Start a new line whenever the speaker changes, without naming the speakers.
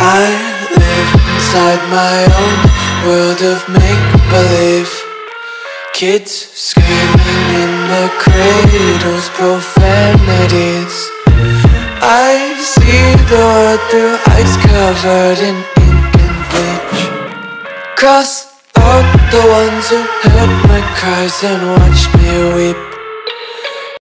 I live inside my own world of make-believe. Kids screaming in the cradles, profanities. I see the world through ice covered in ink and bleach. Cross out the ones who heard my cries and watched me weep.